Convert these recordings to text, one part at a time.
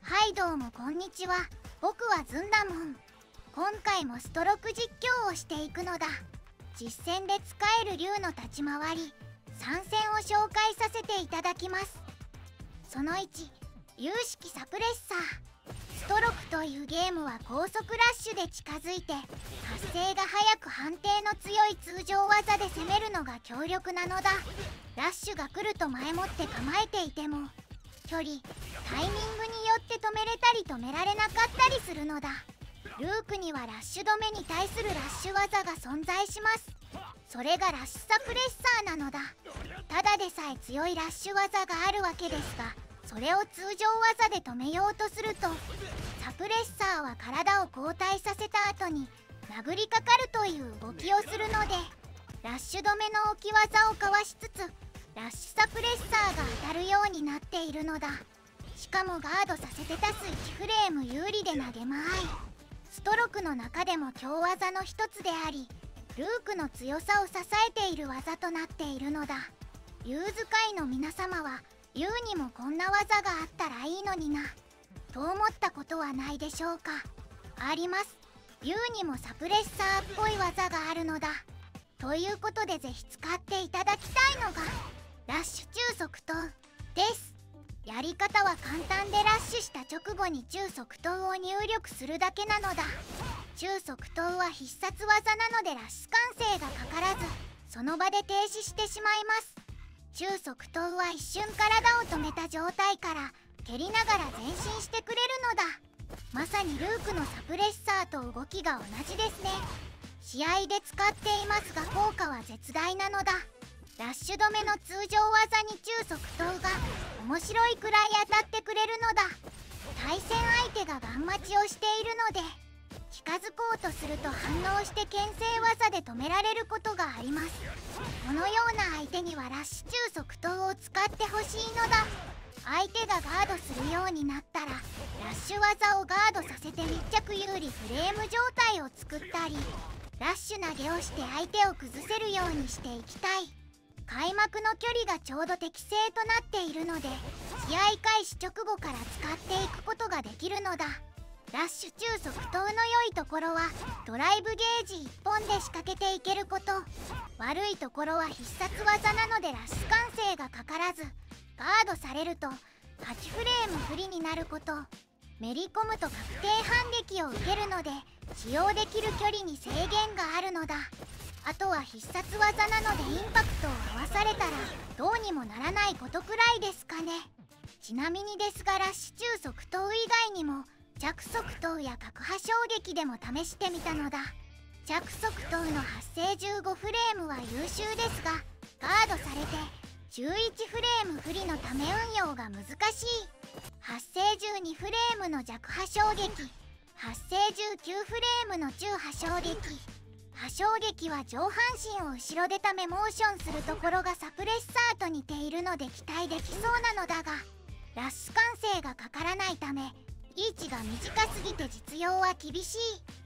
はいどうもこんにちは。僕はずんだもん。今回もストローク実況をしていくのだ。実戦で使える竜の立ち回り3戦を紹介させていただきます。その1、有識サプレッサー。ストロークというゲームは高速ラッシュで近づいて発生が速く判定の強い通常技で攻めるのが強力なのだ。ラッシュが来ると前もって構えていても距離、タイミングによって止めれたり止められなかったりするのだ。ルークにはラッシュ止めに対するラッシュ技が存在します。それがラッシュサプレッサーなのだ。ただでさえ強いラッシュ技があるわけですが、それを通常技で止めようとするとサプレッサーは体を後退させた後に殴りかかるという動きをするので、ラッシュ止めの置き技をかわしつつラッシュサプレッサーが当たるようになっているのだ。しかもガードさせて足す1フレーム有利で投げ間合い。ストロークの中でも強技の一つであり、ルークの強さを支えている技となっているのだ。ユー使いの皆様はユーにもこんな技があったらいいのになと思ったことはないでしょうか。あります。ユーにもサプレッサーっぽい技があるのだ。ということでぜひ使っていただきたいのがラッシュ中速投です。やり方は簡単で、ラッシュした直後に中速投を入力するだけなのだ。中速投は必殺技なのでラッシュ完成がかからずその場で停止してしまいます。中速投は一瞬体を止めた状態から蹴りながら前進してくれるのだ。まさにルークのサプレッサーと動きが同じですね。試合で使っていますが効果は絶大なのだ。ラッシュ止めの通常技に中速投が面白いくらい当たってくれるのだ。対戦相手がガン待ちをしているので近づこうとすると反応して牽制技で止められることがあります。このような相手にはラッシュ中速投を使ってほしいのだ。相手がガードするようになったらラッシュ技をガードさせて密着有利フレーム状態を作ったりラッシュ投げをして相手を崩せるようにしていきたい。開幕の距離がちょうど適正となっているので試合開始直後から使っていくことができるのだ。ラッシュ中速投の良いところはドライブゲージ1本で仕掛けていけること。悪いところは必殺技なのでラッシュ完成がかからずガードされると8フレーム不利になること。めり込むと確定反撃を受けるので使用できる距離に制限があるのだ。あとは必殺技なのでインパクトを合わされたらどうにもならないことくらいですかね。ちなみにですがラッシュ中速投以外にも着速投や角波衝撃でも試してみたのだ。着速投の発生15フレームは優秀ですがガードされて11フレーム不利のため運用が難しい。発生12フレームの弱波衝撃、発生19フレームの中波衝撃。波衝撃は上半身を後ろでためモーションするところがサプレッサーと似ているので期待できそうなのだがラッシュ完成がかからないためリーチが短すぎて実用は厳しい。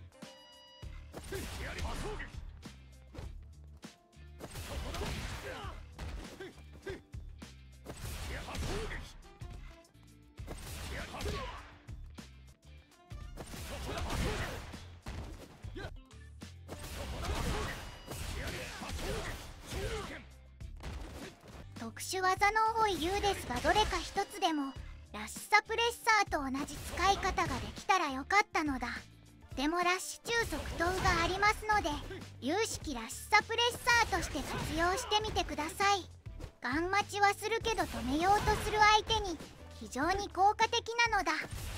特殊技の多い U ですがどれか一つでもラッシュサプレッサーと同じ使い方ができたらよかったのだ。でもラッシュ中速投がありますので有識ラッシュサプレッサーとして活用してみてください。ガン待ちはするけど止めようとする相手に非常に効果的なのだ。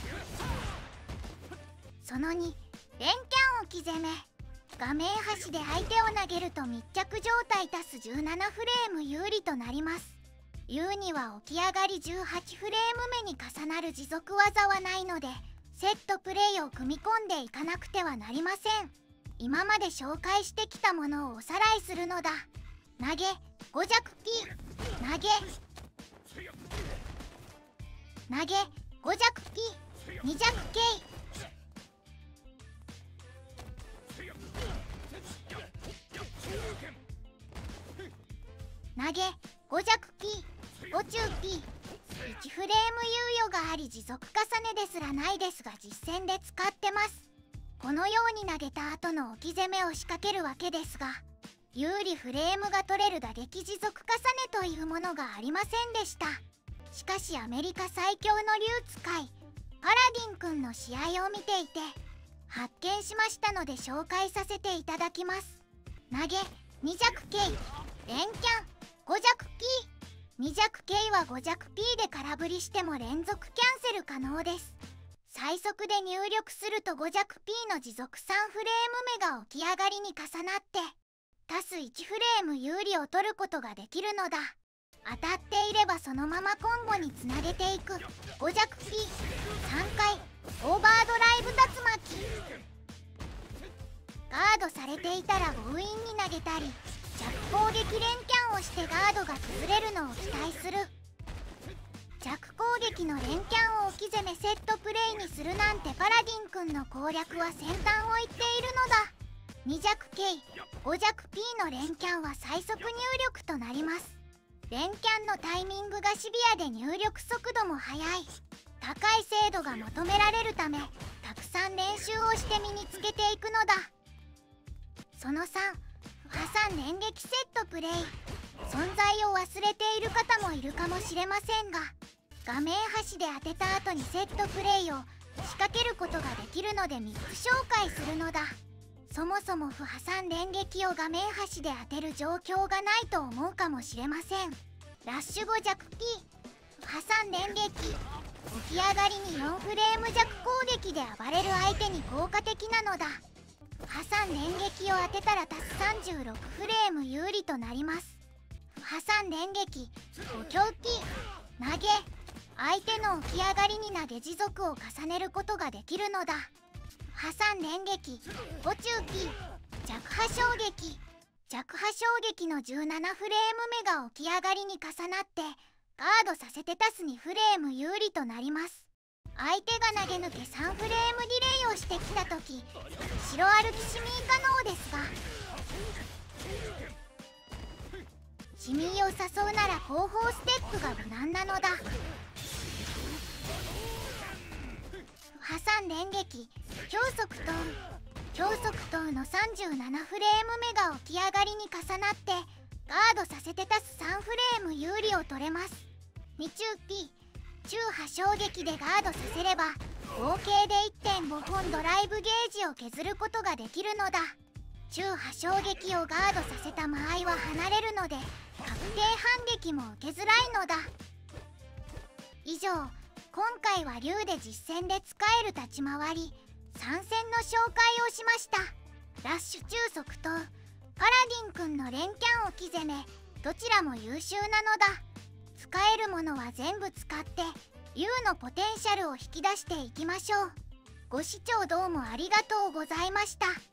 その2、連キャン置き攻め。画面端で相手を投げると密着状態足す17フレーム有利となります。U には起き上がり18フレーム目に重なる持続技はないのでセットプレイを組み込んでいかなくてはなりません。今まで紹介してきたものをおさらいするのだ。投げ5弱キ投げ投げ5弱キ2弱ケイ投げ5弱キ5中キ 1フレーム猶予があり持続重ねですらないですが実戦で使ってます。このように投げた後の置き攻めを仕掛けるわけですが、有利フレームが取れる打撃持続重ねというものがありませんでした。しかしアメリカ最強の竜使いパラディンくんの試合を見ていて発見しましたので紹介させていただきます。投げ2弱 K 連キャン5弱 P 2弱 K は5弱 P で空振りしても連続キャンセル可能です。最速で入力すると5弱 P の持続3フレーム目が起き上がりに重なって足す1フレーム有利を取ることができるのだ。当たっていればそのままコンボにつなげていく5弱 P3 回オーバードライブ竜巻。ガードされていたら強引に投げたり弱攻撃連キャンをしてガードが崩れるのを期待する。弱攻撃の連キャンを置き攻めセットプレイにするなんてパラディンくんの攻略は先端を行っているのだ。2弱 K5 弱 P の連キャンは最速入力となります。連キャンのタイミングがシビアで入力速度も速い。高い精度が求められるためたくさん練習をして身につけていくのだ。その3破産連撃セットプレイ。存在を忘れている方もいるかもしれませんが画面端で当てた後にセットプレイを仕掛けることができるので3つ紹介するのだ。そもそも不破産連撃を画面端で当てる状況がないと思うかもしれません。ラッシュ5弱 P 破産連撃起き上がりに4フレーム弱攻撃で暴れる相手に効果的なのだ。破産連撃を当てたら足す36フレーム有利となります。破産連撃5強 P 投げ相手の起き上がりに投げ持続を重ねることができるのだ。破産連撃5中 P 弱破衝撃弱破衝撃の17フレーム目が起き上がりに重なってガードさせて足す2フレーム有利となります。相手が投げ抜け3フレームディレイをしてきた時後ろ歩きシミー可能ですがシミーを誘うなら後方ステップが無難なのだ。破産連撃強速投強速投の37フレーム目が起き上がりに重なってガードさせて足す3フレーム有利を取れます。2中 P 中波衝撃でガードさせれば合計で 1.5 本ドライブゲージを削ることができるのだ。中波衝撃をガードさせた間合いは離れるので確定反撃も受けづらいのだ。以上今回は竜で実戦で使える立ち回り参戦の紹介をしました。ラッシュ中速とパラディンくんの連キャン置き攻めどちらも優秀なのだ。使えるものは全部使って竜のポテンシャルを引き出していきましょう。ご視聴どうもありがとうございました。